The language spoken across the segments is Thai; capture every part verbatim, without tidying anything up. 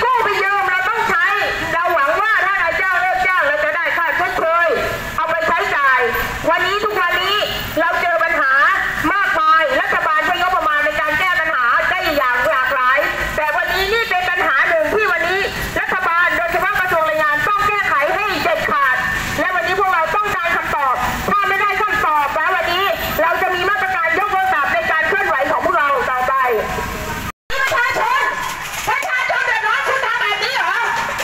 กู้ไปยืมเราต้องใช้เราหวังว่าถ้านายจ้างเลิกจ้างเราจะได้ค่าชดเชยเอาไปใช้จ่ายวันนี้ทุกวันนี้เราเจอปัญหามากมายรัฐบาลใช้งบประมาณในการแก้ปัญหาได้อย่างหลากหลายแต่วันนี้นี่เป็นปัญหาหนึ่งที่วันนี้รัฐบาลโดยเฉพาะกระทรวงแรงงานต้องแก้ไขให้เด็ดขาดและวันนี้พวกเราต้องการคำตอบถ้าไม่ได้คำตอบแล้ววันนี้เราจะมีมาตรการยกระดับในการเคลื่อนไหวของพวกเราต่อไปประชาชนประชาชนเดือดร้อนคุณทำแบบนี้เหรอ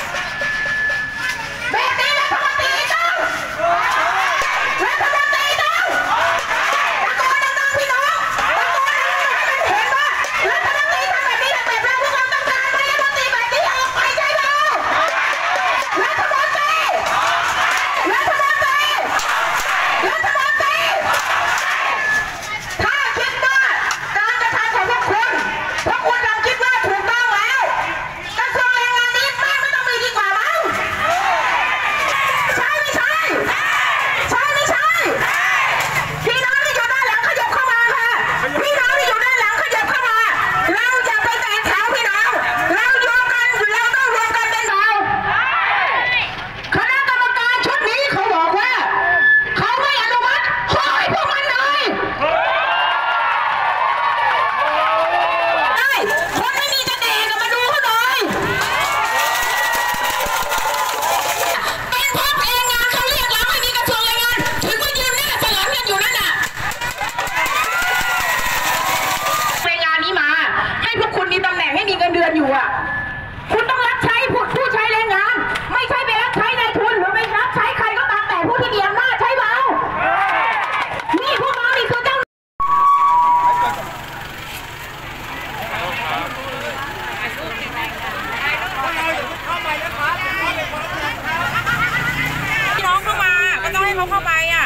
แบบนี้รัฐมนตรีต้องรัฐมนตรีต้องตะโกนดังๆพี่น้องตะโกนดังๆให้มันเห็นว่ารัฐมนตรีทำแบบนี้แบบเราพวกเราต้องการรัฐมนตรีแบบนี้ออกไปใช่ไหมรัฐมนตรีรัฐมนตรีรัฐมนตรีถ้าคิดว่าการกระทำของพวกคุณพวกคุณลองคิดว่าถูกต้องแล้วกระทรวงแรงงานนี้แม่ไม่ต้องมีดีกว่ามั้งใช่ไม่ใช่ใช่ไม่ใช่พี่น้องที่อยู่ด้านหลังขยับเข้ามาค่ะพี่น้องที่อยู่ด้านหลังขยับเข้ามาเราอย่าไปแตกแถวพี่น้องเราอยู่กันเราต้องรวมกันเป็นเราคณะกรรมการชุดนี้เขาบอกว่าเขาไม่อนุมัติขอให้พวกมันเลยได้คนไม่มีจะแดกมาดูเขาหน่อยเป็นเพราะแรงงานเขาเรียกร้องให้มีกระทรวงแรงงานถึงมายืนหน้าสลับกันอยู่นั่นน่ะแรงงานนี้มาให้พวกคุณมีตำแหน่งให้มีเงินเดือนอยู่อ่ะคุณต้องรับใช้ผู้ผู้ใช้แรงงานไม่ใช่ไปรับใช้นายทุนหรือไปรับใช้ใครก็ตามแต่ผู้ที่มีอำนาจใช่เปล่านี่พวกเรานี่คือเจ้าพี่น้องเข้ามาก็ต้องให้เขาเข้าไปอ่ะ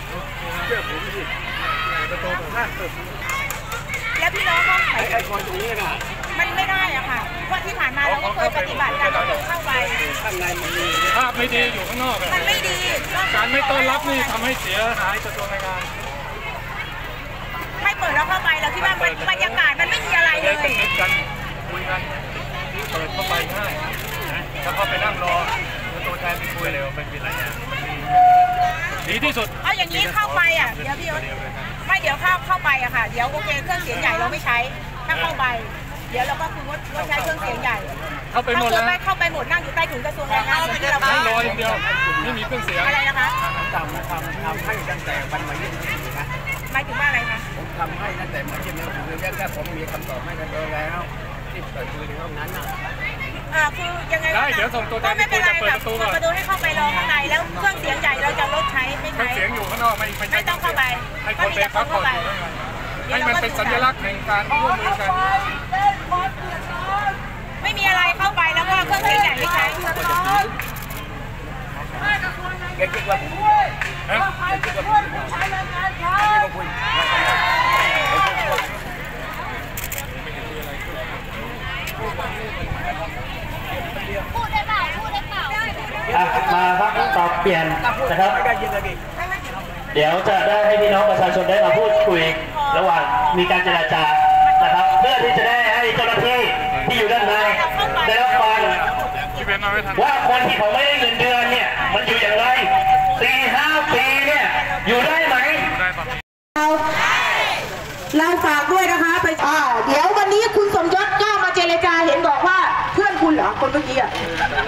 แล้วพี่น้องเขาไอ้คนตรงนี้น่ะมันไม่ได้อ่ะค่ะเพราะที่ผ่านมาเราก็เคยปฏิบัติการเราเข้าไปข้างในมันมีภาพไม่ดีอยู่ข้างนอกมันไม่ดีการไม่ต้อนรับนี่ทำให้เสียหายกระทรวงแรงงานให้เปิดแล้วเข้าไปเราคิดว่าบรรยากาศมันไม่มีอะไรเลยคุยกันคุยกันเปิดเข้าไปง่ายถ้าเขาไปนั่งรอตัวแทนไปคุยเร็วเป็นวิทยาดีที่สุดเอาอย่างนี้เข้าไปอ่ะเดี๋ยวพี่ไม่เดี๋ยวเข้าเข้าไปอะค่ะเดี๋ยวโอเคเครื่องเสียงใหญ่เราไม่ใช้ถ้าเข้าไปเดี๋ยวเราก็คือว่าใช้เครื่องเสียงใหญ่เข้าไปหมดแล้วเข้าไปหมดนั่งอยู่ใต้ถุนกระทรวงแรงงานที่เราไม่รออย่างเดียวไม่มีเครื่องเสียงอะไรนะคะทำทำทำให้ตั้งแต่วันมาเยี่ยมนะหมายถึงว่าอะไรคะผมทำให้ตั้งแต่มาเยี่ยมแล้วคือแค่ผมมีคำตอบให้กันแล้วที่เปิดคุยในห้องนั้นน่ะอ่าคือยังไงได้เดี๋ยวส่งตัวแทนไม่เป็นไรค่ะเปิดประตูให้เข้าไปรอข้างในแล้วเครื่องเสียงใหญ่เราจะลดใช้ไม่ใช้เครื่องเสียงอยู่ข้างนอกไม่ไม่ต้องเข้าไปให้คนไปพักผ่อนให้มันเป็นสัญลักษณ์ในการร่วมมือกันไม่มีอะไรเข้าไปแล้วก็เครื่องเสียงใหญ่ไม่ใช้แกคิดว่าฮะแกคิดว่าผมใช้แรงงานใช้ไม่คุยพูดได้เปล่าพูดได้เปล่ามาครับตอบเปลี่ยนนะครับเดี๋ยวจะได้ให้พี่น้องประชาชนได้มาพูดคุยระหว่างมีการเจรจานะครับเพื่อที่จะได้ให้เจ้าหน้าที่ที่อยู่ด้านในได้รับฟังว่าคนที่เขาไม่ได้เงินเดือนเนี่ยมันอยู่อย่างไรสี่ห้าปีเนี่ยอยู่ได้ไหมเราเราฝากด้วยนะคะไปอ่าเดี๋ยววันนี้คุณสมยศก็มาเจรจาเห็นบอกว่าเพื่อนคุณเหรอคนเมื่อกี้อ่ะ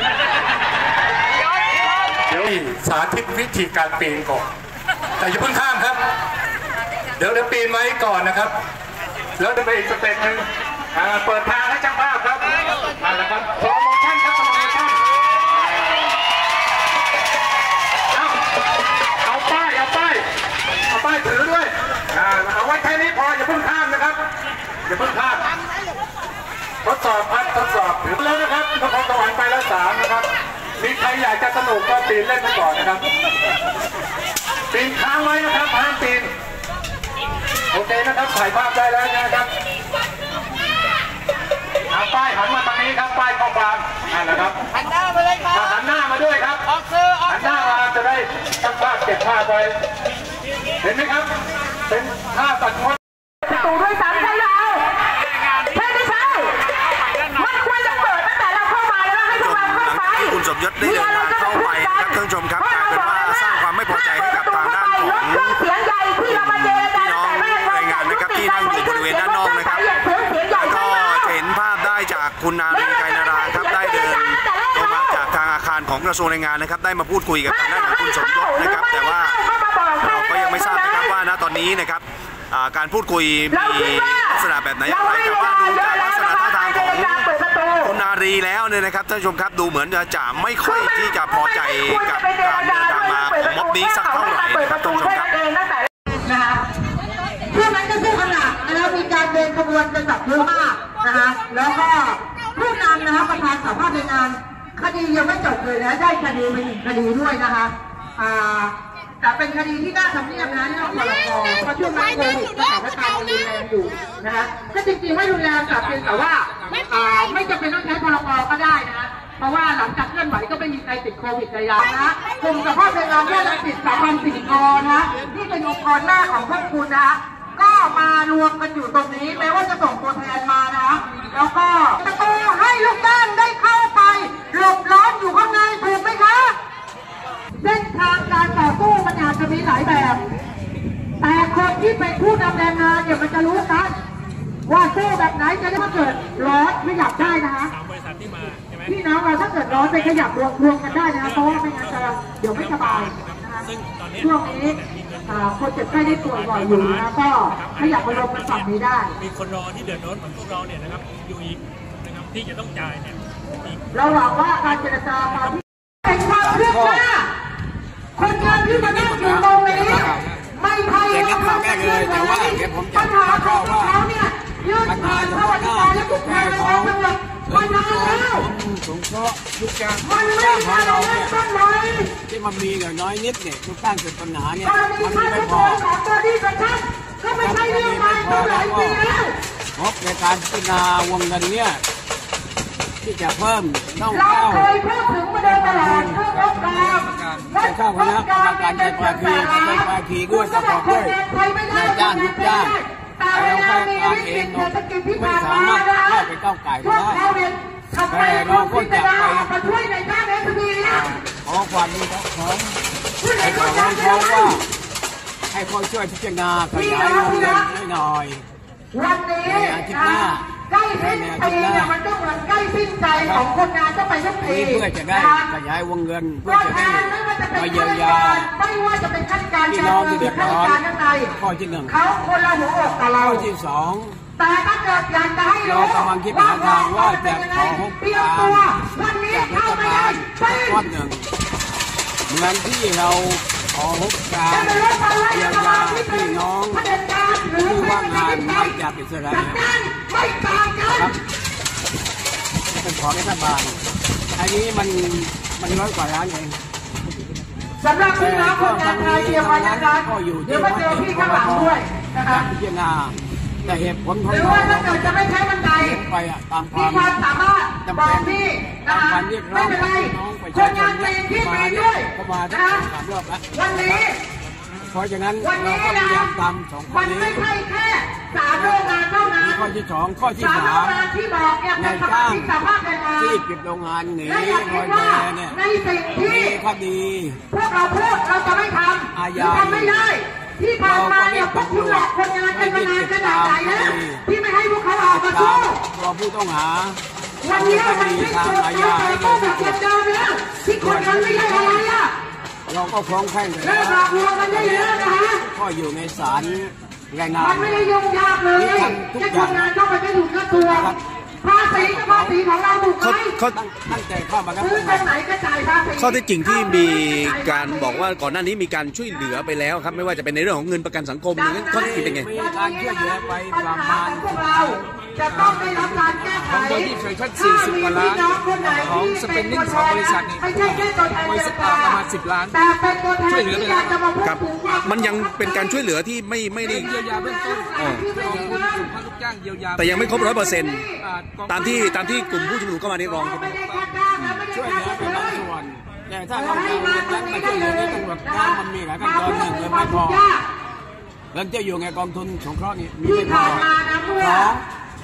เดี๋ยวสาธิตวิธีการปีนก่อนแต่อย่าเพิ่งข้ามครับเดี๋ยวเดี๋ยวปีนไว้ก่อนนะครับแล้วจะไปอีกสเต็ปหนึ่งเปิดทางให้ช่างภาพครับมาแล้วครับโปรโมชั่นครับโปรโมชั่นเอาเอาป้ายเอาป้ายเอาป้ายถือด้วยเอาไว้แค่นี้พออย่าเพิ่งข้ามนะครับอย่าเพิ่งข้ามทดสอบพัดทดสอบถือแล้วนะครับนครสวรรค์ไปแล้วสามนะครับมีใครอยากจะสนุกก็ปีนเล่นไปก่อนนะครับปีนค้างไว้นะครับห้ามปีนโอเคนะครับถ่ายภาพได้แล้วนะครับเอาป้ายหันมาตรงนี้ครับป้ายข้อความนั่นแหละครับหันหน้ามาเลยครับหันหน้ามาด้วยครับออกเซอร์หันหน้ามาจะได้ตั้งภาพเก็บภาพไว้เห็นไหมครับเป็นภาพตัดมดประตูด้วยซ้ำใช่ไหมใช่ไม่ใช่มันควรจะเปิดตั้งแต่เราเข้ามาสมยศได้เดินทางเข้าไปนะครับท่านผู้ชมครับกลายเป็นว่าสร้างความไม่พอใจให้กับทางด้านของพี่น้องแรงงานนะครับที่นั่งอยู่บริเวณด้านนอกนะครับแล้วก็จะเห็นภาพได้จากคุณนารีไกรนาราครับได้เดินลงมาจากทางอาคารของกระทรวงแรงงานนะครับได้มาพูดคุยกับทางด้านของคุณสมยศนะครับแต่ว่าเราก็ยังไม่ทราบนะครับว่าณตอนนี้นะครับการพูดคุยมีลักษณะแบบไหนอย่างไรแต่ว่าดูจากลักษณะท่าทางของคุณนารีแล้วเนี่ยนะครับท่านผู้ชมครับดูเหมือนจะไม่ค่อยที่จะพอใจกับการเดินทางมาของม็อบนี้สักเท่าไหร่นะครับท่านผู้ชมครับนะคะช่วงนั้นก็สู้กันหนักนะคะมีการเดินขบวนกันแบบเยอะมากนะคะแล้วก็ผู้นำนะคะประธานสภาแรงงานคดียังไม่จบเลยนะได้คดีมาอีกคดีด้วยนะคะอ่าแต่เป็นคดีที่น่าทำเนียบนะที่เราพลกเพราะช่วงนั้นโควิดสถานการณ์รุนแรงอยู่นะคะก็จริงๆไม่รุนแรงแต่เพียงแต่ว่าไม่จำเป็นต้องใช้พลกก็ได้นะเพราะว่าหลังจากเคลื่อนไหวก็ไม่มีใครติดโควิดเลยนะกลุ่มสภาพแรงงานแค่ละสิบสามพันสี่กรนะที่เป็นองค์กรหน้าของพวกคุณนะก็มารวมกันอยู่ตรงนี้แม้ว่าจะส่งตัวแทนมานะแล้วก็ประตูให้ลูกจ้างได้เข้าไปหลบร้อนอยู่ข้างในถูกไหมคะเส้นทางการต่อสู้มันอาจจะมีหลายแบบแต่คนที่เป็นผู้นำแรงงานเนี่ยมันจะรู้กันว่าสู้แบบไหนจะได้มาเกิดร้อนไม่อยากได้นะคะพี่น้องเราถ้าเกิดร้อนไปขยับรวมรวมกันได้นะคะเพราะว่าไม่งั้นจะเดี๋ยวไม่สบายนะคะช่วงนี้คนเจ็บไข้ได้ป่วยบ่อยอยู่นะก็ขยับมารวมกันฝั่งนี้ได้มีคนรอที่เดือดร้อนเหมือนพวกเราเนี่ยนะครับอยู่อีกนะครับที่จะต้องจ่ายเนี่ยเราหวังว่าการเจรจาตอนที่เป็นความเรื่องหน้าคนงานที่มานั่งอยู่ตรงนี้ไม่ใช่แล้วค่ะแม่เลยแต่ว่าเดี๋ยวผมจะเข้าว่ายื่นผ่านเข้าอธิการและทุกทางในการตำรวจมานานแล้วสงเคราะห์ทุกอย่างมันไม่ใช่เราเนี่ยที่มันมีอย่างน้อยนิดเนี่ยทุกท่านเกิดปัญหาเนี่ยมันไม่พอของตัวที่กับท่านก็ไม่ใช่เรื่องใหม่ตั้งหลายปีแล้วงบในการพิจารณาวงเงินเนี่ยที่จะเพิ่มต้องเข้าเราเคยพูดถึงมาโดยตลอดเพื่องบกลางจะเข้าคณะกรรมการใจภาคีใจภาคีด้วยประกอบด้วยนายจ้างลูกจ้างแต่เราแค่การเองไม่สามารถเข้าไปก้าวไก่ได้แต่เราก็จะไปขอความดีของไอ้ของเขาว่าให้เขาช่วยพิจารณาขยายวงเงินให้หน่อยวันนี้ใกล้สิ้นปีเนี่ยมันก็เหมือนใกล้สิ้นใจของคนงานต้องไปทุกปีเพื่อจะได้ขยายวงเงินเพื่อจะได้มาเยียวยาไม่ว่าจะเป็นขั้นการการเงินหรือขั้นการข้างในข้อที่หนึ่งเขาคนละหัวอกกับเราข้อที่สองแต่ถ้าเกิดอยากจะให้เรากำลังคิดหาทางว่าจะขอหกการวันนี้จากรัฐบาลก้อนหนึ่งเหมือนที่เราขอหกการเยียวยาพี่น้องที่ว่างงานมาจากอิสราเอลครับเป็นของรัฐบาลอันนี้มันมันน้อยกว่าล้านเองสำหรับพี่น้องคนงานไทยเตรียมไว้นะคะเดี๋ยวมาเจอพี่ข้างหลังด้วยนะคะพิจารณาแต่เหตุผลของหรือว่าถ้าเกิดจะไม่ใช้บันไดไปตามมีความสามารถบอกพี่นะคะไม่เป็นไรคนงานเองที่มีด้วยนะคะวันนี้เพราะฉะนั้นเราก็พยายามทำสองข้อนี้มันไม่ใช่แค่สามโรงงานเท่านั้นข้อที่สองข้อที่สามในจ้างที่ปิดโรงงานหนีลอยแพเนี่ยในสิ่งที่คดีพวกเราพูดเราจะไม่ทำอาญาทำไม่ได้ที่ผ่านมาเนี่ยพวกคุณหลอกคนงานกันมานานขนาดไหนแล้วที่ไม่ให้พวกเขาออกมาสู้รอผู้ต้องหาวันนี้มันไม่จบเราจะต้องแบบเดิมแล้วที่คนนั้นไม่ได้อะไรอ่ะเราก็คล้องแข้งกันแล้วก็อยู่ในศาลแรงงานมันไม่ได้ยุ่งยากเลยแค่คนงานเข้าไปไม่ถูกกระทรวงภาษีก็ภาษีของเราถูกไหมเขาตั้งใจเข้ามาแล้วซื้อตรงไหนก็จ่ายภาษีข้อที่จริงที่มีการบอกว่าก่อนหน้านี้มีการช่วยเหลือไปแล้วครับไม่ว่าจะเป็นในเรื่องของเงินประกันสังคมอย่างนั้นข้อที่จริงเป็นไงมีการช่วยเหลือไปประมาณพวกเราจะต้องได้รับการแก้ไขของบริษัทชั้นสี่สิบกว่าล้านของสเปนนิ่งของบริษัทนี่บริษัทประมาณสิบล้านช่วยเหลือไปแล้วครับมันยังเป็นการช่วยเหลือที่ไม่ไม่ได้เยียวยาเบื้องต้นกองทุนสุขภาพลูกจ้างเยียวยาแต่ยังไม่ครบร้อยเปอร์เซ็นต์ตามที่ตามที่กลุ่มผู้ชุมนุมก็มาเรียกร้องช่วยเหลือเป็นบางส่วนแต่ถ้าเราจะเงินนั้นมาช่วยเหลือในตำรวจน้ำมันมีหลายขั้นตอนหนึ่งเงินไม่พอเงินจะอยู่ในกองทุนสงเคราะห์นี่มีไม่พอสอง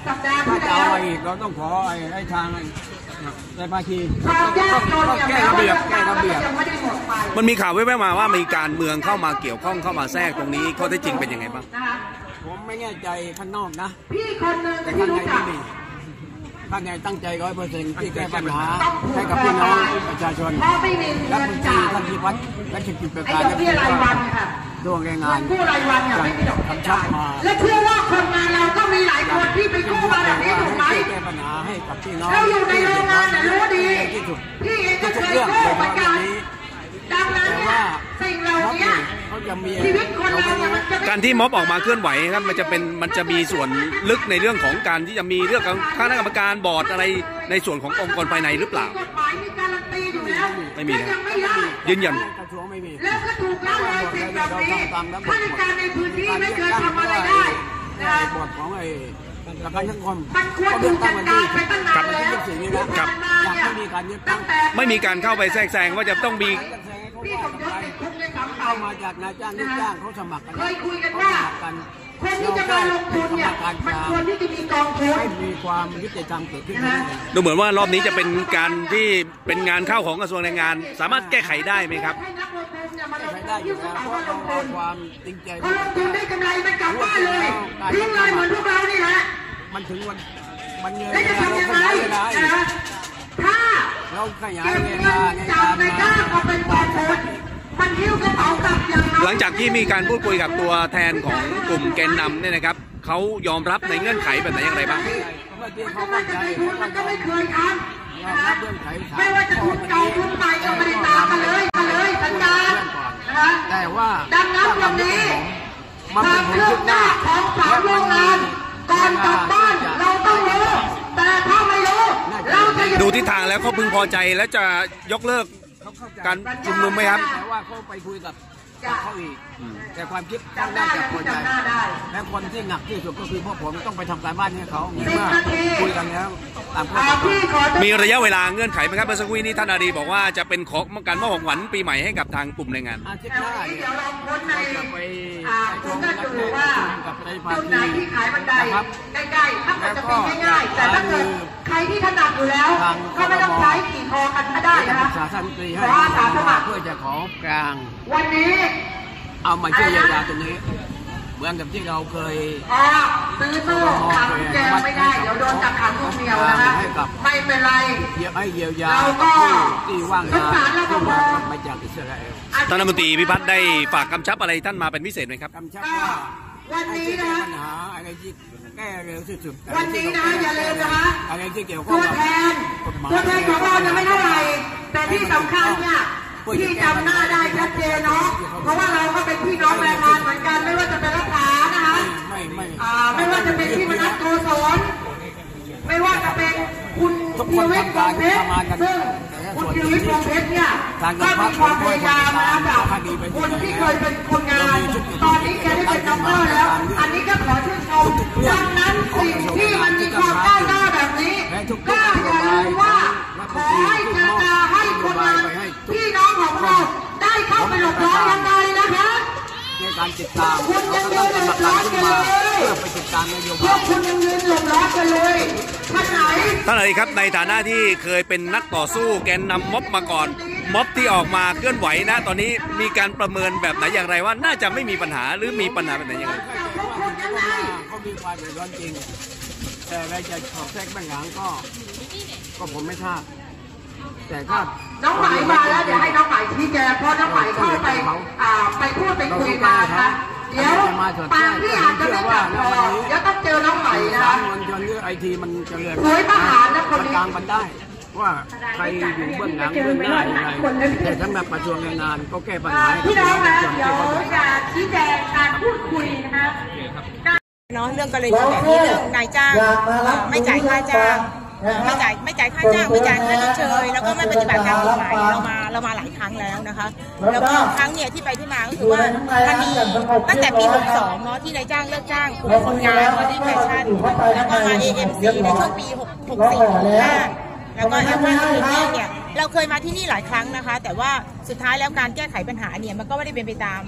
สัปดาห์ถ้าที่จะแล้เอาวอะไรอีกเราต้องขอไอ้ไอ้ทางไอ้ในภาคีความยากจนก็อย่างแก้ระเบียบแก้ระเบียบยังไม่ได้หมดไปมันมีข่าวแว่วๆมาว่ามีการเมืองเข้ามาเกี่ยวข้องเข้ามาแทรกตรงนี้ข้อเท็จจริงเป็นยังไงบ้างนะคะผมไม่แน่ใจข้างนอกนะพี่คนหนึ่งแต่ที่ข้างในรู้จัไม่กมีข้างในตั้งใจร้อยเปอร์เซ็นต์ที่แก้ปัญหาให้กับพี่น้องประชาชนเพราะไม่มีและเงินบัญชีจ่ายท่านพิพัฒน์และกิจประไอ้การดอกเบี้ยรายวันค่ะดวงแรงเงิงานนกู้รายวันเนี่ยไม่มีดอกเบี้ยจ่ายกำชับมาและเชื่อว่าคนงานเราก็มีหลายคนที่ไปกู้มาแบบนี้ถูกไหมแก้ปัญหาให้กับพี่น้องเราอยู่ในโรงงานเนี่ยรู้ดีที่สุดพี่เองก็ทุเคกยเรื่องกู้โดยเหเฉมือนพาะกัเรื่อน งนี้ดังนั้นแต่เนี่ว่ายสิ่งเหล่าม็อบนี้เนี่ยเขาจะมีชีวิตคนเราเนี่ยมันจะไม่การที่ม็อบออกมาเคลื่อนไหวครับมันจะเป็นมันจะมีส่วนลึกในเรื่องของการที่จะมีเรื่องของคณะกรรมการบอร์ดอะไรในส่วนขององค์กรภายในหรือเปล่ากฎหมายมีการันตีอยู่แล้วไม่มีนะยังไม่ได้ยืนยันกระทรวงไม่มีแล้วก็ถูกละเลยสิ่งแบบนี้ข้าราชการในพื้นที่ไม่เคยทำอะไรได้นะบทของไอ้ประกันสังคมมันควรถูกจัดการไปตั้งนานแล้วยี่สิบสี่นี้แล้วครับยังไม่มีการยึดตั้งไม่มีการเข้าไปแทรกแซงว่าจะต้องมีพี่สมยศติดคุกในสามเต่าเข้ามาจากนายจ้างลูกจ้างเขาสมัครกันเคยคุยกันว่ากันคนที่จะมาลงทุนเนี่ยมันควรที่จะมีกองทุนให้มีความยุติธรรมเกิดขึ้นนะดูเหมือนว่ารอบนี้จะเป็นการที่เป็นงานเข้าของกระทรวงแรงงาน สามารถแก้ไขได้ไหมครับให้นักลงทุนเนี่ยมาลงใช้ทุได้นอที่ยู่สแล้วถาเพบัราะนลเรางทุนเอาความจริงใจพอลงทุนได้กำไรมันกลับบ้านเลยทิ้งเลยเหมือนพวกเรานี่แหละมันถึงวันมันเงินแล้วจะทำยังไงเราขยายเวลาอีกนะถ้าเราขยายเก็บเวเงิลาน ในจากการนายจ้างมาเป็นกองทุนมันหิ้วกระเป๋ากลับอย่างน้อยหลังจากที่มีการพูดคุยกับตัวแทนของกลุ่มแกนนำเนี่ยนะครับเขายอมรับในเงื่อนไขแบบไหนอย่างไรบ้างเมื่อกี้ไม่เขาว่าเข้าจะใจเป็นทุนมันก็ไม่เคยทำยอมนะรัฮะบเงื่อนไขสามไม่ว่าจะทุนเก่าทุนใหม่ก็ไม่ได้ตามมาเลยมาเลยสัญญานะฮะแต่ว่าดังนั้นวันนี้มันคเป็วาน มผลคืชุบดหหน้าน้าของสามโรงงานก่อนกลับบ้านเราต้องรู้แต่ถ้าไม่รู้เราจะอยู่ดูทิศทางแล้วเขาพึงพอใจและจะยกเลิกการชุมนุมไหมครับแต่ว่าเขาไปคุยกับเขาอีกแต่ความคิดเขาจำน่าได้จะนะพอที่ใจจำหน้าได้และคนที่หนักที่สุดก็คือพวกผมต้องไปทำการบ้านให้เขาเมื่สิบอนาทีคุยกันแล้วตามข้ออ่าตกลพี่งขอจะมีระยะเวลาเงื่อนไขไหมครับเมื่อสักครู่นี้ท่านอารีบอกว่าจะเป็นของการมอบของขวัญปีใหม่ให้กับทางกลุ่มแรงงานอาทิตย์แถหวน้านี้เนี่ยเดี๋ยวเราค้นในจะไปอ่าคุณก็ดูว่ากับในภาจุดคีไหนที่ขายบันไดนะครับใกล้ๆถ้าเกิดจะเป็นง่ายๆ แต่ถ้าเกิดใครที่ถนัดอยู่แล้ว ก็ไม่ต้องใช้ขี่คอกันก็ได้จะนะปรึคะกษาท่านตรีขให้ออาสาสมัครเพื่อจะขอกลางวันนี้เอามาช่วยเยียวยาตรงนี้ เหมือนกับที่เราเคยอ๋อซื้อโซ่ขังแกงไม่ได้ เดี๋ยวโดนจับขังลูกเหนียวนะคะไม่เป็นไรเยียให้เยียวยาเราก็ผู้ที่ว่างงานสงสารรปภที่มากลับมาจากอิสราเอลท่านรัฐมนตรีพิพัฒน์ได้ฝากกำชับอะไรท่านมาเป็นพิเศษไหมครับกำชับก็ว่าวันนี้ให้นะแก้ปัญหาอะไรที่แก้เร็วที่สุดวันนี้นะอย่าลืมนะคะอะไรที่เกี่ยวข้อตังวกับแทนกฎหมายตัวแทนของเราเนี่ยไม่เท่าไหร่แต่ที่สำคัญเนี่ยที่จำหน้าได้ชัดเจนเนาะเพราะว่าเราก็เป็นพี่น้องแรงงานเหมือนกันไม่ว่าจะเป็นรัฐานะคะไม่ไม่อ่าไม่ว่าจะเป็นพี่มนัสโกศลไม่ว่าจะเป็นคุณทุกคธีนรวิทย์ทำวการงเพชรทำงานกันซึ่งคุณธีรวิทย์วงเพชรเนี่ยก็มีความพยายามนะแบบคนที่เคยเป็นคนงาน ตอนนี้แกได้เป็นด็อกเตอร์แล้ว อันนี้ก็ขอชื่นชมดังนั้นสิ่งที่มันมีความก้าวหน้าแบบนี้ก็อย่าลืมว่าขอให้เจรจาให้คนงานพี่น้องของเราได้เข้าไปหลบร้อนยังไงนะคะในการติดตามเราก็ต้องกรรมการขึ้นมาเพื่อไปติดตามนโยพวบาก ยคุณยังยืนหลบร้อนกันเลยท่านไหนท่านอารีครับในฐานะที่เคยเป็นนักต่อสู้แกนนำม็อบมาก่อน ม็อบที่ออกมาเคลื่อนไหวนะตอนนี้มีการประเมินแบบไหนอย่างไรว่าน่าจะไม่มีปัญหาหรือมีปัญหาแบบไหนอย่างไรเขามีความเดือดร้อนจริง แต่อะไรจะขอแทรกบ้างหลังก็ก็ผมไม่ทราบแต่ถ้าน้องหมายมาแล้วเดี๋ยวให้น้องหมายชี้แจงเพราะน้องหมายเข้าไปอ่าไปพูดไปคุยมานะเดี๋ยวปางที่อาจจะไม่กลับพอเดี๋ยวต้องเจอน้องหมายนะทาคะงมันจนเรื่องไอทีมันเจริญสวยทหารนะคนนี้กลางมันได้ ว่าใครอยู่เบื้องหลังเบื้องหน้าอย่างไรแต่สำหรับกระทรวงแรงงานก็แก้ปัญหาให้พี่น้องนะประชาชนเดี๋ยวที่เขาจะชี้แจงการพูดคุยนะคะเนาะเรื่องกรณีแบบนี้เรื่องนายจ้างไม่จ่ายค่าจ้างไม่จ่ายไม่จ่ายค่าจ้างไม่จ่ายค่าชดเชยแล้วก็ไม่ปฏิบัติตามกฎหมายเรามาเรามาหลายครั้งแล้วนะคะแล้วก็ครั้งเนี่ยที่ไปที่มาก็คือว่ามันมีตั้งแต่ปีหกสองเนาะที่นายจ้างเลิกจ้างคนงานมาที่แฟชั่นแล้วก็มา เอ เอ็ม ซี ในช่วงปีหก หกสี่ หกห้าแล้วก็แอปพลิเคชันเนี่ยเราเคยมาที่นี่หลายครั้งนะคะแต่ว่าสุดท้ายแล้วการแก้ไขปัญหาเนี่ยมันก็ไม่ได้เป็นไปตาม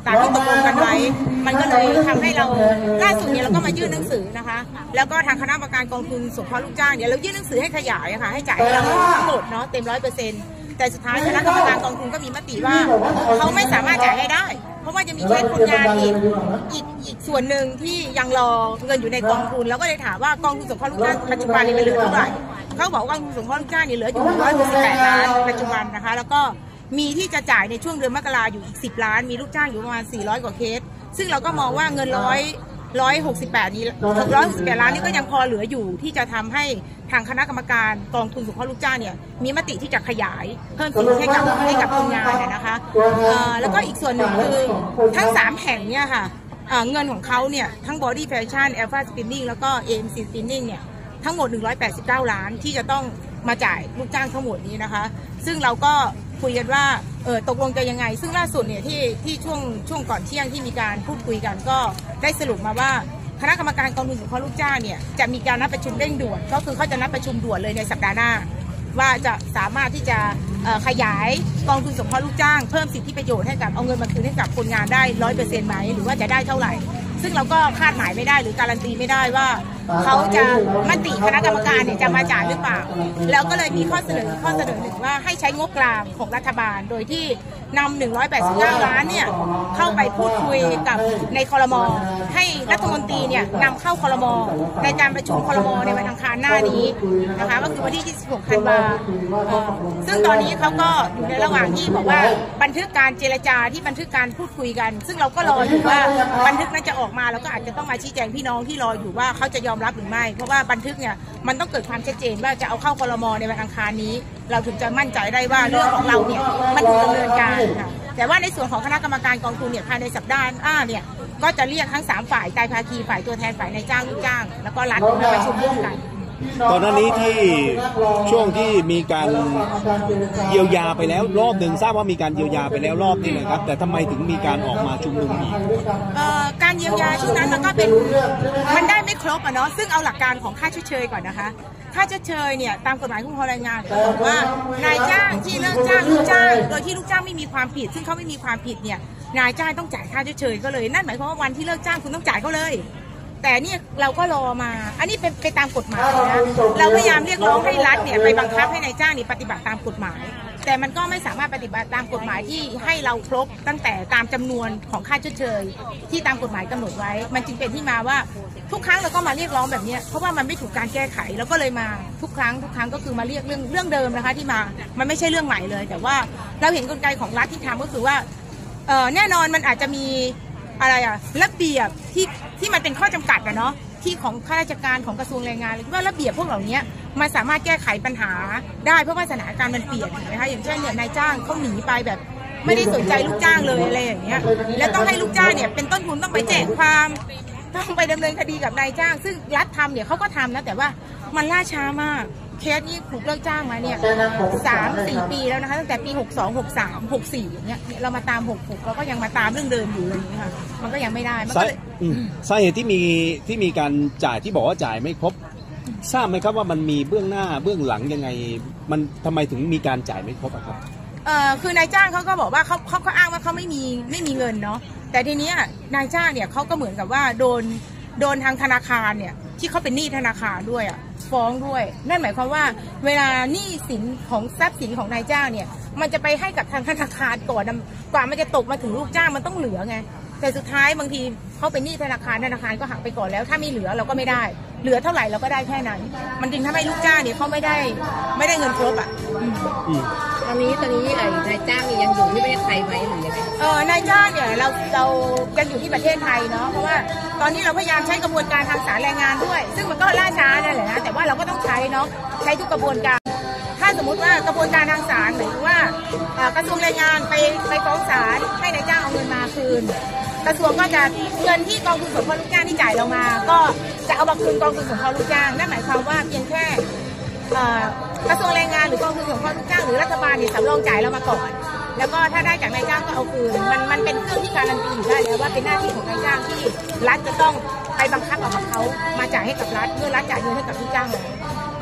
ตามที่ตกลงกันไว้มันก็เลยทำให้เราล่าสุดเนี่ยเราก็มายื่นหนังสือนะคะแล้วก็ทางคณะกรรมการกองทุนสงเคราะห์ลูกจ้างเนี่ยเรายื่นหนังสือให้ขยายอะค่ะให้จ่ายให้เราทั้งหมดเนาะเต็มร้อยเปอร์เซ็นต์แต่สุดท้ายคณะกรรมการกองทุนก็มีมติว่าเขาไม่สามารถจ่ายให้ได้เพราะว่าจะมีเคสคนงานอีกอีกอีกส่วนหนึ่งที่ยังรอเงินอยู่ในกองทุนแล้วก็เลยถามว่ากองทุนสงเคราะห์ลูกจ้างปัจจุบันนี้มันเหลือเท่าไหร่เขาบอกว่ากองทุนสงเคราะห์ลูกจ้างนี่เหลืออยู่หนึ่งร้อยหกสิบแปดล้านปัจจุบันนะคะแล้วก็มีที่จะจ่ายในช่วงเดือนมกราอยู่อีกสิบล้านมีลูกจ้างอยู่ประมาณสี่ร้อยกว่าเคสซึ่งเราก็มองว่าเงินร้อยร้อยหกสิบแปดนี้ร้อยหกสิบแปดล้านนี้ก็ยังพอเหลืออยู่ที่จะทำให้ทางคณะกรรมการกองทุนสงเคราะห์ลูกจ้างเนี่ยมีมติที่จะขยายเพิ่มสิทธิให้กับให้กับคนงานนะคะแล้วก็อีกส่วนหนึ่งคือทั้งสามแห่งเนี่ยค่ะเงินของเขาเนี่ยทั้ง Body Fashion Alpha Spinning แล้วก็ เอ เอ็ม ซี Spinning เนี่ยทั้งหมดหนึ่งร้อยแปดสิบเก้าล้านที่จะต้องมาจ่ายลูกจ้างทั้งหมดนี้นะคะซึ่งเราก็คุยกันว่าเออตกลงจะยังไงซึ่งล่าสุดเนี่ยที่ที่ช่วงช่วงก่อนเที่ยงที่มีการพูดคุยกันก็ได้สรุปมาว่าคณะกรรมการกองทุนสงเคราะห์ลูกจ้างเนี่ยจะมีการนัดประชุมเร่งด่วนก็คือเขาจะนัดประชุมด่วนเลยในสัปดาห์หน้าว่าจะสามารถที่จะขยายกองทุนสงเคราะห์ลูกจ้างเพิ่มสิทธิประโยชน์ให้กับเอาเงินมาคืนให้กับคนงานได้ร้อยเปอร์เซ็นต์ไหมหรือว่าจะได้เท่าไหร่ซึ่งเราก็คาดหมายไม่ได้หรือการันตีไม่ได้ว่าเขาจะมติคณะกรรมการเนี่ยจะมาจ่ายหรือเปล่าแล้วก็เลยมีข้อเสนอข้อเสนอหนึ่งว่าให้ใช้งบกลางของรัฐบาลโดยที่นำหนึ่งร้อยแปดสิบเก้าล้านเนี่ยเข้าไปพูดคุยกับในครม.ให้รัฐมนตรีเนี่ยนำเข้าครม.ในการประชุมครม.ในวันอังคารหน้านี้นะคะก็คือวันที่ยี่สิบหกธันวาคมซึ่งตอนนี้เขาก็อยู่ในระหว่างที่บอกว่าบันทึกการเจรจาที่บันทึกการพูดคุยกันซึ่งเราก็รออยู่ว่าบันทึกนั้นจะออกมาแล้วก็อาจจะต้องมาชี้แจงพี่น้องที่รออยู่ว่าเขาจะยอมรับหรือไม่เพราะว่าบันทึกเนี่ยมันต้องเกิดความชัดเจนว่าจะเอาเข้าครม.ในวันอังคารนี้เราถึงจะมั่นใจได้ว่าเรื่องของเราเนี่ยมันถูกดำเนินการค่ะแต่ว่าในส่วนของคณะกรรมการกองทุนเนี่ยภายในสัปดาห์หน้าเนี่ยก็จะเรียกทั้งสามฝ่ายไตรภาคีฝ่ายตัวแทนฝ่ายนายจ้างลูกจ้างแล้วก็รัฐมาประชุมร่วมกันตอนนี้ที่ช่วงที่มีการเยียวยาไปแล้วรอบหนึ่งทราบว่ามีการเยียวยาไปแล้วรอบนี้นะครับแต่ทำไมถึงมีการออกมาชุมนุมอีกการเยียวยาช่วงนั้นมันก็เป็นมันได้ไม่ครบอ่ะเนาะซึ่งเอาหลักการของค่าชดเชยก่อนนะคะค่าชดเชยเนี่ยตามกฎหมายคุ้มครองแรงงานก็บอกว่านายจ้างที่เลิกจ้างลูกจ้างโดยที่ลูกจ้างไม่มีความผิดซึ่งเขาไม่มีความผิดเนี่ยนายจ้างต้องจ่ายค่าชดเชยก็เลยนั่นหมายความว่าวันที่เลิกจ้างคุณต้องจ่ายเขาเลยแต่เนี่ยเราก็รอมาอันนี้เป็นไปตามกฎหมายนะเราพยายามเรียกร้องให้รัฐเนี่ยไปบังคับให้นายจ้างนี่ปฏิบัติตามกฎหมายแต่มันก็ไม่สามารถปฏิบัติตามกฎหมายที่ให้เราครบตั้งแต่ตามจำนวนของค่าชดเชยที่ตามกฎหมายกำหนดไว้มันจึงเป็นที่มาว่าทุกครั้งเราก็มาเรียกร้องแบบนี้เพราะว่ามันไม่ถูกการแก้ไขแล้วก็เลยมาทุกครั้งทุกครั้งก็คือมาเรียกเรื่องเรื่องเดิมนะคะที่มามันไม่ใช่เรื่องใหม่เลยแต่ว่าเราเห็นกลไกของรัฐที่ทำก็คือว่าแน่นอนมันอาจจะมีอะไรอะระเบียบที่ที่มันเป็นข้อจำกัดอะเนาะที่ของข้าราชการของกระทรวงแรงงานหรือว่าระเบียบพวกเหล่านี้มันสามารถแก้ไขปัญหาได้เพราะว่าสถานการณ์มันเปลี่ยนนะคะอย่างเช่นเนี่ยนายจ้างเขาหนีไปแบบไม่ได้สนใจลูกจ้างเลยอะไรอย่างเงี้ยแล้วต้องให้ลูกจ้างเนี่ยเป็นต้นทุนต้องไปแจ้งความต้องไปดำเนินคดีกับนายจ้างซึ่งรัฐทำเนี่ยเขาก็ทำนะแต่ว่ามันล่าช้ามากเคสนี้ถูกเลิกจ้างมาเนี่ยสามสี่ปีแล้วนะคะตั้งแต่ปีหกสองหกสามหกสี่อย่างเงี้ยเรามาตามหกหกเราก็ยังมาตามเรื่องเดิมอยู่อย่างนี้ค่ะมันก็ยังไม่ได้มันก็เลยสาเหตุที่มีที่มีการจ่ายที่บอกว่าจ่ายไม่ครบทราบไหมครับว่ามันมีเบื้องหน้าเบื้องหลังยังไงมันทำไมถึงมีการจ่ายไม่ครบอะครับเอ่อคือนายจ้างเขาก็บอกว่าเขาเขาเขาอ้างว่าเขาไม่มีไม่มีเงินเนาะแต่ทีนี้นายจ้างเนี่ยเขาก็เหมือนกับว่าโดนโดนทางธนาคารเนี่ยที่เขาเป็นหนี้ธนาคารด้วยอ่ะฟ้องด้วยนั่นหมายความว่าเวลาหนี้สินของทรัพย์สินของนายจ้างเนี่ยมันจะไปให้กับทางธนาคารก่อนกว่ามันจะตกมาถึงลูกจ้างมันต้องเหลือไงแต่สุดท้ายบางทีเขาเป็นหนี้ธนาคารธนาคารก็หักไปก่อนแล้วถ้าไม่เหลือเราก็ไม่ได้เหลือเท่าไหร่เราก็ได้แค่นั้นมันจึงทำให้ลูกจ้างเนี่ยเขาไม่ได้ไม่ได้เงินครบอ่ะตอนนี้ตอนนี้ไอ้นายจ้างนี่ยังอยู่ที่ประเทศไทยไหมหรือยังไงเออนายจ้างเนี่ยเราเรายังอยู่ที่ประเทศไทยเนาะเพราะว่าตอนนี้เราพยายามใช้กระบวนการทางศาลแรงงานด้วยซึ่งมันก็ล่าช้านั่นแหละนะแต่ว่าเราก็ต้องใช้เนาะใช้ทุกกระบวนการถ้าสมมติว่ากระบวนการทางศาลหมายถึงว่ากระทรวงแรงงานไปไปฟ้องศาลให้นายจ้างเอาเงินมาคืนกระทรวงก็จะเงินที่กองทุนสงเคราะห์ลูกจ้างที่จ่ายเรามาก็จะเอามาคืนกองทุนสงเคราะห์ลูกจ้างนั่นหมายความว่าเพียงแค่กระทรวงแรงงานหรือกองทุนสงเคราะห์ลูกจ้างหรือรัฐบาลเนี่ยสำรองจ่ายเรามาก่อนแล้วก็ถ้าได้จากนายจ้างก็เอาคืนมันมันเป็นเครื่องที่การันตีอยู่ได้แล้วว่าเป็นหน้าที่ของนายจ้างที่รัฐจะต้องไปบังคับกับเขามาจ่ายให้กับรัฐเมื่อรัฐจ่ายเงินให้กับลูกจ้างเลย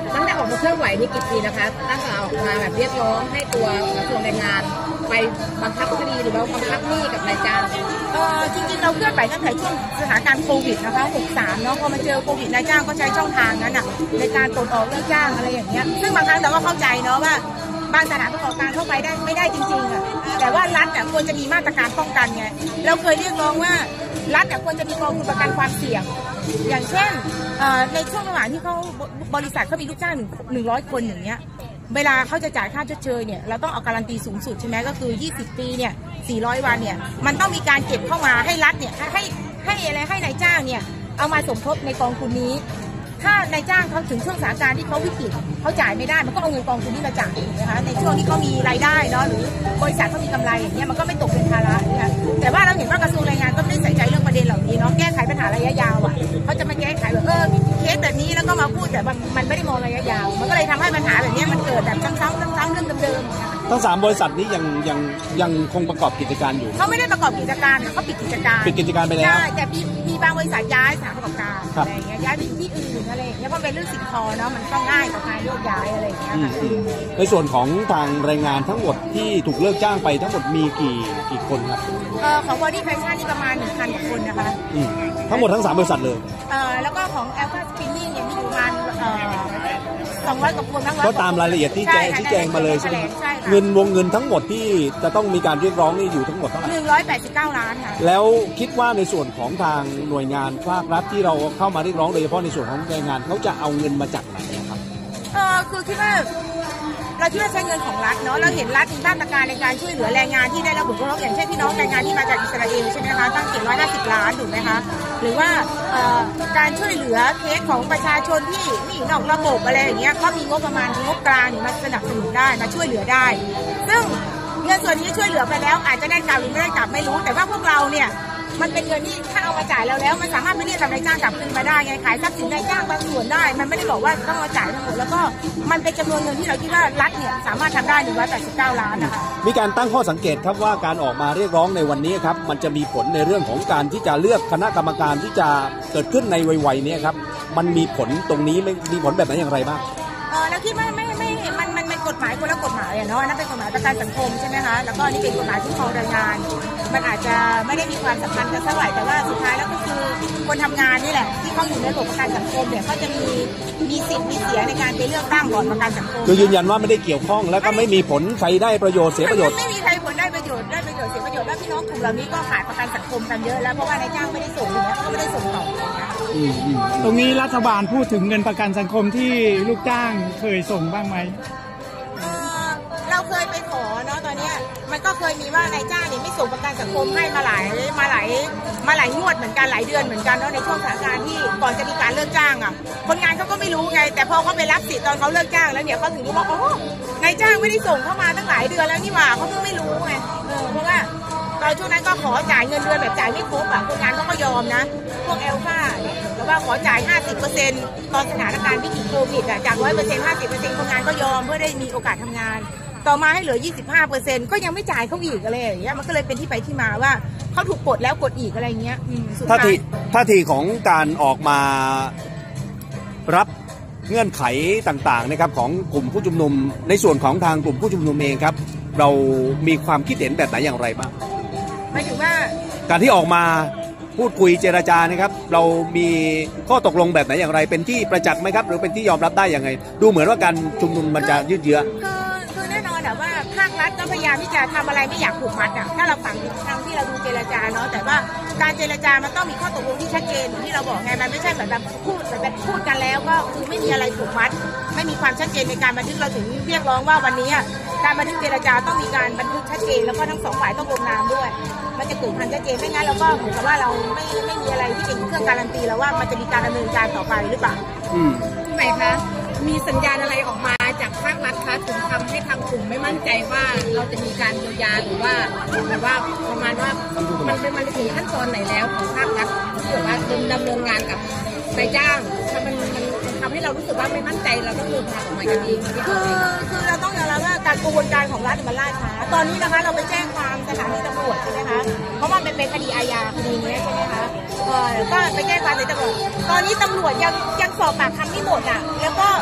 ตั้งแต่ออกมาเคลื่อนไหวนี่กี่ปีนะคะตั้งแต่ออกมาแบบเรียกร้องให้ตัวกระทรวงแรงงานไปบังคับคดีหรือว่าบังคับหนี้กับนายจ้างเออจริงๆเราเคลื่อนไหวตั้งแต่ช่วงสถานการณ์โควิดนะคะหกสามเนาะพอมาเจอโควิดนายจ้างก็ใช้ช่องทางนั้นอ่ะในการปลดออกเลิกจ้างอะไรอย่างเงี้ยซึ่งบางครั้งเราก็เข้าใจเนาะว่าบางสถานประกอบการเข้าไปได้ไม่ได้จริงๆอ่ะแต่ว่ารัฐอ่ะควรจะมีมาตรการป้องกันไงเราเคยเรียกร้องว่ารัฐอ่ะควรจะมีกองทุนประกันความเสี่ยงอย่างเช่นในช่วงระหว่างที่เขาบริษัทเขามีลูกจ้างหนึ่งร้อยคนอย่างเงี้ยเวลาเขาจะจ่ายค่าชดเชยเนี่ยเราต้องเอาการันตีสูงสุดใช่ไหมก็คือยี่สิบปีเนี่ยสี่ร้อยวันเนี่ยมันต้องมีการเก็บเข้ามาให้รัฐเนี่ยให้ให้อะไรให้นายจ้างเนี่ยเอามาสมทบในกองทุนนี้ถ้านายจ้างเขาถึงช่วงสถานการณ์ที่เขาวิกฤตเขาจ่ายไม่ได้มันก็เอาเงินกองทุนนี้มาจ่ายนะคะในช่วงที่เขามีรายได้เนาะหรือบริษัทเขามีกำไรอย่างเงี้ยมันก็ไม่ตกเป็นภาระนะคะแต่ว่าเราเห็นว่ากระทรวงแรงงานก็ไม่ได้ใส่ใจเรื่องประเด็นเหล่านี้เนาะแก้ไขปัญหาระยะยาวอ่ะเขาจะมาแก้ไขแบบเออเคสแบบนี้แล้วก็มาพูดแต่มันไม่ได้มองระยะยาวมันก็เลยทำให้ปัญหาแบบนี้มันเกิดแบบซ้ำๆซ้ำๆเรื่องเดิมๆทั้งสามบริษัทนี้ยังยังยังคงประกอบกิจการอยู่เขาไม่ได้ประกอบกิจการเขาปิดกิจการปิดกิจการไปแล้วใช่แต่มีมีบางบริษัทย้ายสถานประกอบการอะไรอย่างเงี้ยย้ายไปที่อื่นอะไรอย่างเงี้ยเพราะเป็นเรื่องสินทอเนาะมันก็ง่ายต่อการโยกย้ายอะไรอย่างเงี้ยค่ะในส่วนของทางแรงงานทั้งหมดที่ถูกเลิกจ้างไปทั้งหมดมีกี่กี่คนครับเออของบอดี้แฟชั่นนี่ประมาณหนึ่งพันกว่าคนนะคะทั้งหมดทั้งสามบริษัทเลยเออแล้วก็ของแอลฟาสปินนิ่งเนี่ยมีอยู่ประมาณเออสองร้อยกว่าคนทั้งร้อยก็ตามรายละเอียดที่แจ้งที่แจ้งมาเลยใช่ไหมเงินวงเงินทั้งหมดที่จะต้องมีการเรียกร้องนี่อยู่ทั้งหมดเท่าไหร่หนึ่งร้อยแปดสิบเก้าล้านค่ะแล้วคิดว่าในส่วนของทางหน่วยงานภาครัฐที่เราเข้ามาเรียกร้องโดยเฉพาะในส่วนของแรงงานเขาจะเอาเงินมาจากไหนครับเออคือคิดว่าเราคิดว่าใช้เงินของรัฐเนาะเราเห็นรัฐมีมาตรการในการช่วยเหลือแรงงานที่ได้รับผลกระทบอย่างเช่นพี่น้องแรงงานที่มาจากอิสราเอลใช่ไหมคะตั้งเจ็ดร้อยห้าสิบล้านถูกไหมคะหรือว่าการช่วยเหลือเคสของประชาชนที่มีอยู่นอกระบบอะไรอย่างเงี้ยก็มีงบประมาณงบกลางมาสนับสนุนได้มาช่วยเหลือได้ซึ่งเงินส่วนนี้ช่วยเหลือไปแล้วอาจจะได้กลับหรือไม่ได้กลับไม่รู้แต่ว่าพวกเราเนี่ยมันเป็นเงินที่ถ้าเอามาจ่ายเราแล้วมันสามารถไปเรียกกับนายจ้างกลับคืนมาได้ไงขายทรัพย์สินนายจ้างบางส่วนได้มันไม่ได้บอกว่าต้องมาจ่ายทั้งหมดแล้วก็มันเป็นจำนวนเงินที่เราคิดว่ารัฐเนี่ยสามารถทำได้หนึ่งร้อยแปดสิบเก้าล้านนะคะมีการตั้งข้อสังเกตครับว่าการออกมาเรียกร้องในวันนี้ครับมันจะมีผลในเรื่องของการที่จะเลือกคณะกรรมการที่จะเกิดขึ้นในวัยๆนี้ครับมันมีผลตรงนี้มีผลแบบไหนอย่างไรบ้างเออเราคิดว่าไม่ไม่มันมันเป็นกฎหมายคนละกฎหมายเนาะนั่นเป็นกฎหมายประกันสังคมใช่ไหมคะแล้วก็นี่เป็นกฎหมายคุ้มครองแรงงานมันอาจจะไม่ได้มีความสัมพันธ์กันเท่าไหร่แต่ว่าสุดท้ายแล้วก็คือคนทำงานนี่แหละที่เขาอยู่ในระบบประกันสังคมเนี่ยเขาจะมีมีสิทธิ์มีเสียในการไปเลือกตั้งบอร์ดประกันสังคมคือยืนยันว่าไม่ได้เกี่ยวข้องแล้วก็ไม่มีผลใครได้ประโยชน์เสียประโยชน์ไม่มีใครผลได้ประโยชน์ได้ประโยชน์เสียประโยชน์แล้วพี่น้องกลุ่มเหล่านี้ก็ขาดประกันสังคมกันเยอะแล้วเพราะว่านายจ้างไม่ได้ส่งอยู่แล้วก็ไม่ได้ส่งต่อตรงนี้รัฐบาลพูดถึงเงินประกันสังคมที่ลูกจ้างเคยส่งบ้างไหมเราเคยไปขอเนาะตอนนี้มันก็เคยมีว่านายจ้างนี่ไม่ส่งประกันสังคมให้มาหลายมาหลายมาหลายงวดเหมือนกันหลายเดือนเหมือนกันเนาะในช่วงสถานการณ์ที่ก่อนจะมีการเลิกจ้างอ่ะคนงานเขาก็ไม่รู้ไงแต่พอเขาไปรับสิทธิ์ตอนเขาเลิกจ้างแล้วเนี่ยเขาถึงรู้ว่าโอ้นายจ้างไม่ได้ส่งเข้ามาตั้งหลายเดือนแล้วนี่หว่าเขาเพิ่งไม่รู้ไงเออเพราะว่าตอนช่วงนั้นก็ขอจ่ายเงินเดือนแบบจ่ายไม่ครบอ่ะคนงานเขาก็ยอมนะพวกเอลฟ่าแต่ว่าขอจ่าย ห้าสิบเปอร์เซ็นต์ ตอนสถานการณ์วิกฤตโควิดอ่ะจาก ร้อยเปอร์เซ็นต์ ห้าสิบเปอร์เซ็นต์ คนงานก็ยอมเพื่อได้มีโอกาสทำงานต่อมาให้เหลือ ยี่สิบห้าเปอร์เซ็นต์ ก็ยังไม่จ่ายเขาอีกอะไรอย่างเงี้ยมันก็เลยเป็นที่ไปที่มาว่าเขาถูกกดแล้วกดอีกอะไรเงี้ยท่าทีท่าทีของการออกมารับเงื่อนไขต่างๆนะครับของกลุ่มผู้ชุมนุมในส่วนของทางกลุ่มผู้ชุมนุมเองครับเรามีความคิดเห็นแบบไหนอย่างไรบ้างหมายถึงว่าการที่ออกมาพูดคุยเจรจานะครับเรามีข้อตกลงแบบไหนอย่างไรเป็นที่ประจักษ์ไหมครับหรือเป็นที่ยอมรับได้ยังไงดูเหมือนว่าการชุมนุมมันจะยืดเยื้อคือแน่นอนแต่ว่าภาครัฐก็พยายามที่จะทำอะไรไม่อยากผูกมัดอ่ะถ้าเราฟังทางที่เราดูเจรจาเนาะแต่ว่าการเจรจามันต้องมีข้อตกลงที่ชัดเจนที่เราบอกไงมันไม่ใช่แบบแบบพูดแบบพูดกันแล้วก็คือไม่มีอะไรผูกมัดไม่มีความชัดเจนในการบันทึกเราถึงเรียกร้องว่าวันนี้การบันทึกเจรจาต้องมีการบันทึกชัดเจนแล้วก็ทั้งสองฝ่ายต้องลงนามด้วยมันจะเกิดความชัดเจนไม่งั้นเราก็เหมือนกับว่าเราไม่ไม่มีอะไรที่เป็นเครื่องการันตีแล้วว่ามันจะมีการดำเนินการต่อไปหรือเปล่าอืมทำไมคะมีสัญญาณอะไรออกมาจากภาครัฐคะถึงทำให้ทางกลุ่มไม่มั่นใจว่าเราจะมีการเยียวยาหรือว่าหรือว่าประมาณว่ามันเป็นมันถึงขั้นตอนไหนแล้วของภาครัฐที่แบบว่าดำเนินงานกับนายจ้างถ้ามันมันทำให้เรารู้สึกว่าไม่มั่นใจเราต้องเดินทางออกมากันเองคือคือเราต้องยอมรับว่าการกระบวนการของรัฐมันล่าช้าตอนนี้นะคะเราไปแจ้งความสถานีตำรวจใช่ไหมคะเพราะว่ามันเป็นคดีอาญาคดีนี้ใช่ไหมคะเออก็ไปแจ้งความในตำรวจตอนนี้ตำรวจยังยังสอบปากคำไม่หมดอ่ะแล้วก็ยังไม่ได้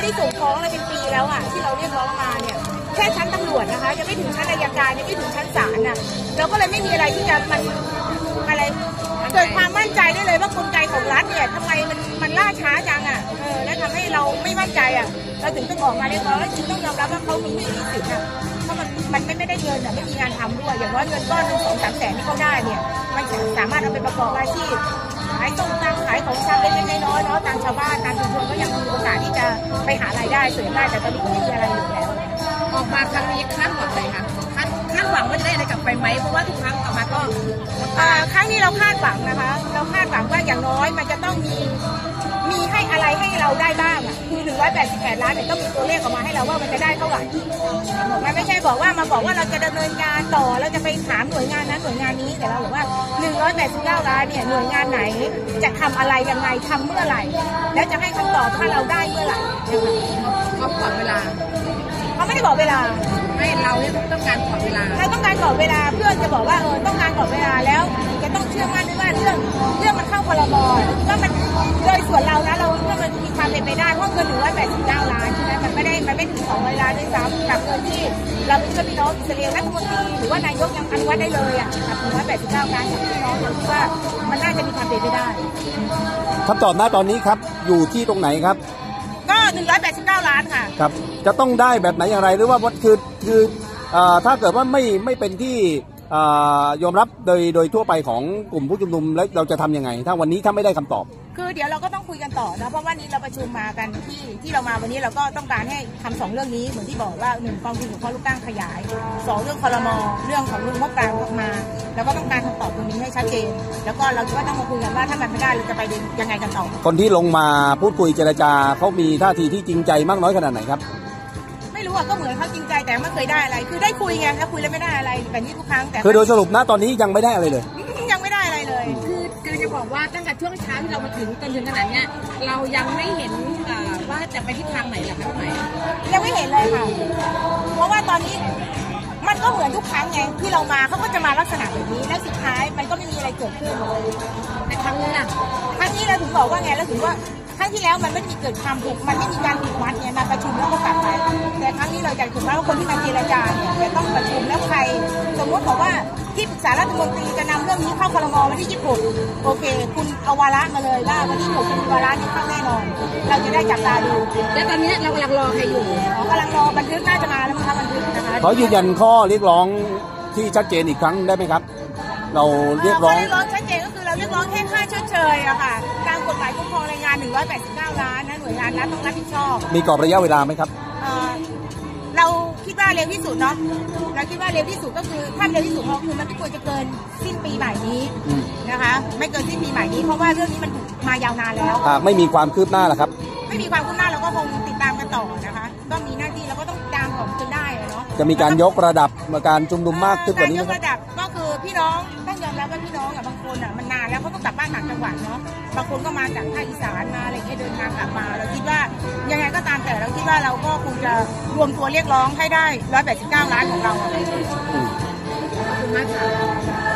ได้ส่งฟ้องอะไรเป็นปีแล้วอ่ะที่เราเรียกร้องมาเนี่ยแค่ชั้นตำรวจนะคะยังไม่ถึงชั้นอัยการยังไม่ถึงชั้นศาลน่ะเราก็เลยไม่มีอะไรที่จะมันอะไรเกิดความมั่นใจได้เลยว่ากลไกของรัฐเนี่ยทำไมมันมันล่าช้าจังอ่ะเออแล้วทำให้เราไม่มั่นใจอ่ะเราถึงต้องออกมาเรียกร้องแล้วจริงต้องยอมรับว่าเขามีหนี้มีสินอ่ะเพราะมันมันไม่ได้เงินอ่ะไม่มีงานทำด้วยอย่างน้อยเงินก้อนหนึ่งสองสามแสนที่เขาได้เนี่ยมันสามารถเอาไปประกอบอาชีพขายต้มตำขายของชำเล็กๆน้อยๆเนาะทางชาวบ้านทางชุมชนก็ยังมีโอกาสที่จะไปหารายได้เสริมได้แต่ตอนนี้ก็ไม่มีอะไรอยู่แล้วออกมาครั้งนี้คาดหวังอะไรคะคาดคาดหวังว่าจะได้อะไรกลับไปไหมเพราะว่าทุกครั้งกลับมาก็ครั้งนี้เราคาดหวังนะคะเราคาดหวังว่าอย่างน้อยมันจะต้องมีมีให้อะไรให้เราได้บ้างอ่ะคือหนึ่งร้อยแปดสิบแปดล้านเนี่ยต้องมีตัวเลขออกมาให้เราว่ามันจะได้เท่าไหร่มันไม่ใช่บอกว่ามาบอกว่าเราจะดำเนินการต่อเราจะไปถามหน่วยงานนั้นหน่วยงานนี้แต่เราบอกว่าหนึ่งร้อยแปดสิบเก้าล้านเนี่ยหน่วยงานไหนจะทำอะไรยังไงทำเมื่อไหร่แล้วจะให้คำตอบถ้าเราได้เมื่อไหร่เขาขอเวลาเขาไม่ได้บอกเวลาไม่เราเนี่ยต้องการขอเวลาเราต้องการขอเวลาเพื่อจะบอกว่าเออต้องการขอเวลาแล้วจะต้องเชื่อมั่นด้วยว่าเรื่องเรื่องมันเข้าพรบว่ามันโดยส่วนเรานะเราเพื่อมันมีความเป็นไปได้เพราะเงินหนึ่งร้อยแปดสิบเก้าล้านใช่ไหมมันไม่ได้มันไม่ถึงสองร้อยล้านด้วยซ้ำกับเงินที่เราเป็นพี่น้องอิสราเอลรัฐมนตรีหรือว่านายกยังอนุมัติได้เลยอ่ะกับหนึ่งร้อยแปดสิบเก้าล้านของพี่น้องเราคิดว่ามันน่าจะมีความเป็นไปได้คำตอบหน้าตอนนี้ครับอยู่ที่ตรงไหนครับก็หนึ่งร้อยแปดสิบเก้าล้านค่ะครับจะต้องได้แบบไหนอย่างไรหรือว่าคือคือถ้าเกิดว่าไม่ไม่เป็นที่ยอมรับโดยโดยทั่วไปของกลุ่มผู้ชุมนุมแล้วเราจะทำยังไงถ้าวันนี้ถ้าไม่ได้คำตอบคือเดี๋ยวเราก็ต้องคุยกันต่อนะเพราะวันนี้เราประชุมมากันที่ที่เรามาวันนี้เราก็ต้องการให้ทำสองเรื่องนี้เหมือนที่บอกว่าหนึ่งกองทุนของพ่อลูกตั้งขยายสองเรื่องครม.เรื่องของลุงมกกลางออกมาแล้วก็ต้องการคำตอบตรงนี้ให้ชัดเจนแล้วก็เราก็ต้องมาคุยกันว่าถ้ามันไม่ได้เราจะไปยังไงกันต่อคนที่ลงมาพูดคุยเจรจาเขามีท่าทีที่จริงใจมากน้อยขนาดไหนครับไม่รู้อ่ะก็เหมือนเขาจริงใจแต่ไม่เคยได้อะไรคือได้คุยไงแล้วคุยแล้วไม่ได้อะไรแบบนี้ทุกครั้งแต่คือโดยสรุปนะตอนนี้ยังไม่ได้อะไรเลยยังไม่ได้อะไรเลยคือคือจะบอกว่าตั้งแต่ช่วงเช้าที่เรามาถึงจนถึงขนาดเนี้ยเรายังไม่เห็นว่าจะไปทิศทางไหนหรือทางไหนยังไม่เห็นเลยค่ะเพราะว่าตอนนี้มันก็เหมือนทุกครั้งไงที่เรามาเขาก็จะมาลักษณะแบบนี้และสุดท้ายมันก็ไม่มีอะไรเกิดขึ้นในครั้งนี้นะครั้งนี้เราถึงบอกว่าไงเราถึงว่าครั้งที่แล้วมันไม่มีเกิดความถูกมันไม่มีการถูกวัดเนี่ยมาประชุมแล้วก็กลับไปแต่ครั้งนี้เราอยากถึงว่าคนที่มาเจรจาเนี่ยจะต้องประชุมแล้วใครสมมติบอกว่าที่ปรึกษารัฐมนตรีจะนำเรื่องนี้เข้าครม.วันที่ยี่สิบหกโอเคคุณเอาวาระมาเลยว่าวันที่หกคุณวาระนี้เข้าแน่นอนเราจะได้จับตาดูแล้วตอนนี้เรากำลังรอใครอยู่อ๋อกำลังรอบันทึกน่าจะมาแล้วนะคะบันทึกนะคะขอยืนยันข้อเรียกร้องที่ชัดเจนอีกครั้งได้ไหมครับเราเรียกร้องเรียกร้องชัดเจนก็คือเราเรียกร้องแค่ค่าชดเชยอะค่ะตามกฎหมายคุ้มครองแรงงานหนึ่งร้อยแปดสิบเก้าล้านนะหน่วยงานรัฐต้องรับผิดชอบมีกรอบระยะเวลาไหมครับเราคิดว่าเร็วที่สุดเนาะเราคิดว่าเร็วที่สุดก็คือถ้าเร็วที่สุดเราคือมันไม่ควรจะเกินสิ้นปีใหม่นี้นะคะไม่เกินสิ้นปีใหม่นี้เพราะว่าเรื่องนี้มันมายาวนานแล้วไม่มีความคืบหน้าหรอครับไม่มีความคืบหน้าเราก็คงติดตามกันต่อนะคะก็มีหน้าที่เราก็ต้องตามของจนได้เนาะจะมีการยกระดับการชุมนุมมากขึ้นกว่านี้ไหมการยกระดับก็คือพี่น้องต้องยอมรับว่าพี่น้องอ่ะบางคนอ่ะมันนานแล้วเขาต้องกลับบ้านต่างจังหวัดเนาะบางคนก็มาจากภาคอีสานมาอะไรเงี้ยเดินทางกลับมาเราคิดว่ายังไงก็ตามแต่เราคิดว่าเราก็คงจะรวมตัวเรียกร้องให้ได้ร้อยแปดสิบเก้าล้านของเราขอบคุณมากค่ะ